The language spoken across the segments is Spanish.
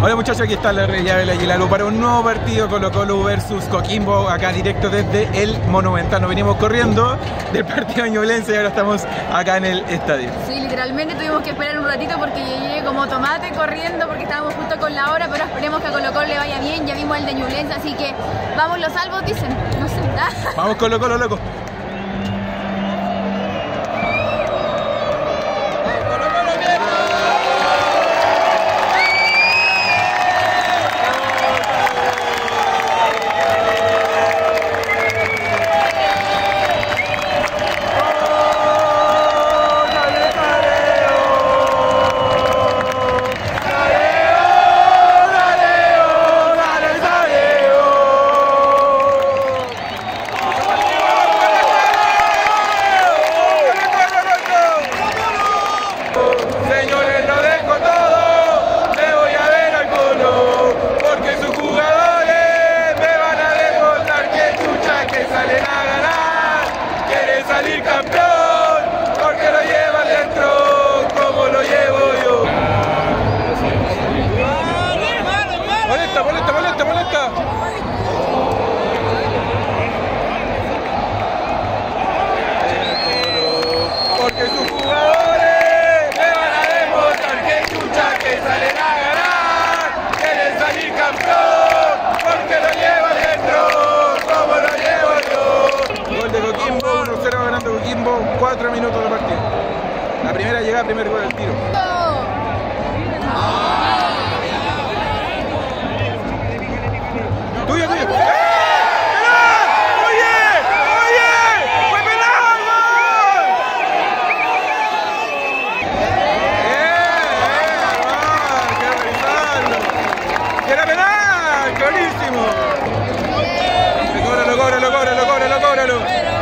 Hola muchachos, aquí está la Rey Abel Aguilalo para un nuevo partido Colo-Colo versus Coquimbo, acá directo desde el Monumental. Nos venimos corriendo del partido de Ñublense y ahora estamos acá en el estadio. Sí, literalmente tuvimos que esperar un ratito porque llegué como tomate corriendo porque estábamos justo con la hora, pero esperemos que a Colo-Colo le vaya bien. Ya vimos el de Ñublense, así que vamos los salvos, dicen, no sé. Vamos Colo-Colo, loco. Porque sus jugadores me van a demostrar que chucha que salen a ganar, quieren salir campeón, porque lo lleva dentro, como lo llevo yo. Gol de Coquimbo, 1-0 ganando Coquimbo, 4 minutos de partido. La primera llegada, primer gol del tiro. Tuyo, tuyo. Cóbralo.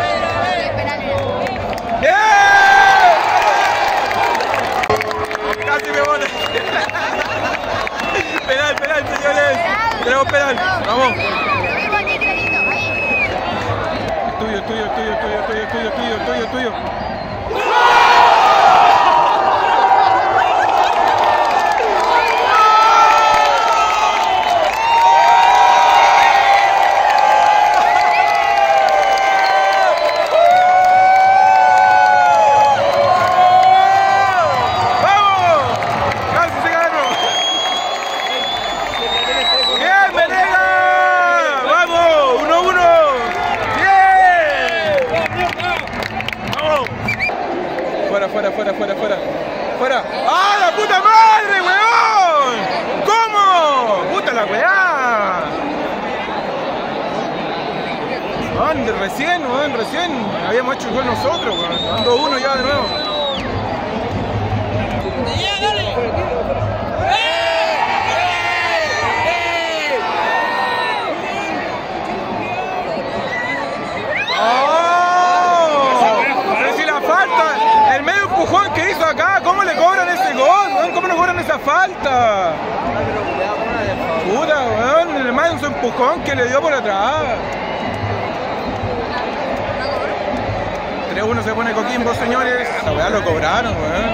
Casi me bote. Penal, señores. Tenemos penal. Vamos. Tuyo. Fuera. ¡Ah, la puta madre, weón! ¿Cómo? ¡Puta la weá! Recién habíamos hecho el gol nosotros, weón. 2-1 ya de nuevo. Empujón que hizo acá, ¿cómo le cobran ese gol? ¿Cómo no cobran esa falta? Puta, weón, el manso empujón que le dio por atrás. 3-1 se pone Coquimbo, señores. La weá lo cobraron, weón.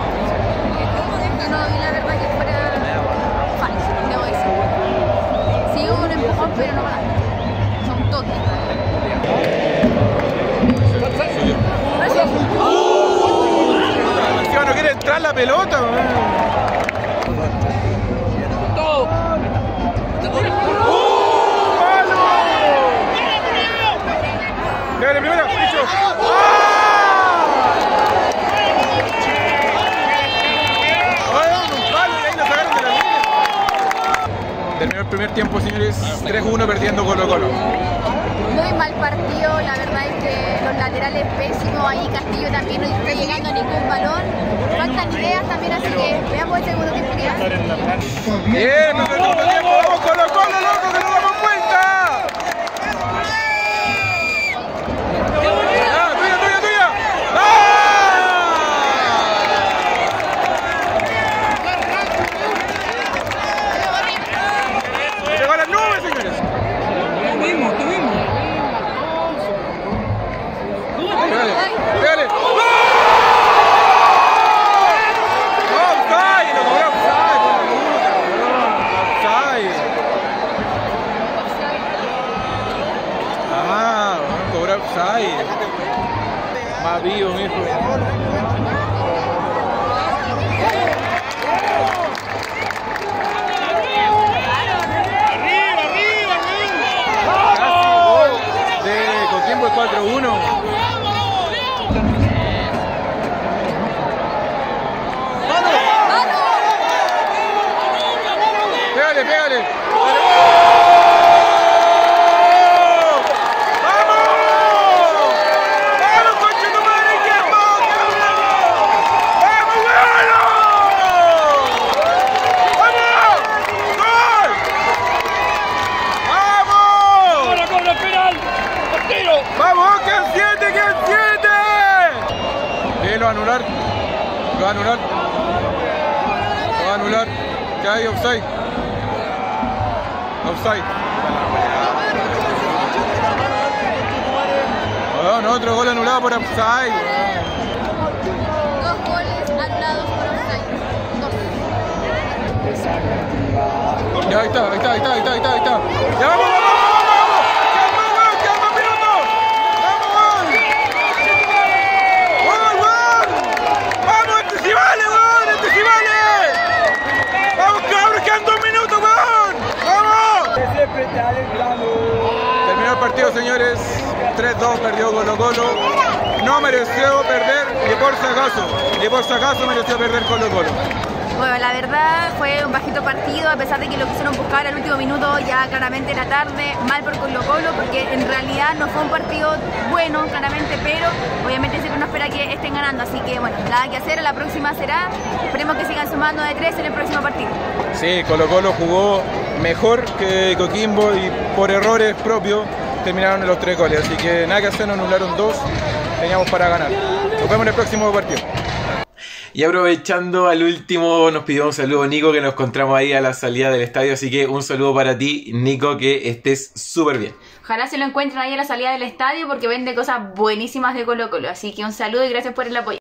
No vi la verdad que fuera falso, debo decir. Sí hubo un empujón, pero no para. Son toques. No quiere entrar la pelota, Dale, primero, bicho. Terminó el primer tiempo, señores. 3-1 perdiendo Colo-Colo. Muy mal partido, la verdad es que los laterales pésimos, ahí Castillo también no está llegando a ningún balón, faltan ideas también, así que veamos el segundo tiempo. Bien, no segundo tiempo, vamos Colo-Colo, loco, que nos damos cuenta. Tuya. Llegó a las nubes, señores. Tuvimos. Pégale. Está vivo, mijo. Coquimbo 4-1. Pégale, pégale. ¡Vamos! ¡Quedan 7! ¡Quedan 7! Lo va a anular. Lo va a anular. Lo va a anular. Que hay offside. Offside. Bueno, otro gol anulado por offside. 2 goles anulados por offside. 2. Ya, ahí está. ¡Ya vamos! Terminó el partido, señores. 3-2, perdió Colo-Colo. No mereció perder ni por si acaso mereció perder Colo-Colo. Bueno, la verdad fue un bajito partido, a pesar de que lo quisieron buscar al último minuto, ya claramente en la tarde, mal por Colo-Colo, porque en realidad no fue un partido bueno, claramente, pero obviamente siempre uno espera que estén ganando, así que bueno, nada que hacer, la próxima será, esperemos que sigan sumando de 3 en el próximo partido. Sí, Colo-Colo jugó mejor que Coquimbo y por errores propios terminaron los 3 goles, así que nada que hacer, nos anularon 2, teníamos para ganar. Nos vemos en el próximo partido. Y aprovechando al último, nos pidió un saludo Nico, que nos encontramos ahí a la salida del estadio, así que un saludo para ti, Nico, que estés súper bien. Ojalá se lo encuentren ahí a la salida del estadio porque vende cosas buenísimas de Colo-Colo, así que un saludo y gracias por el apoyo.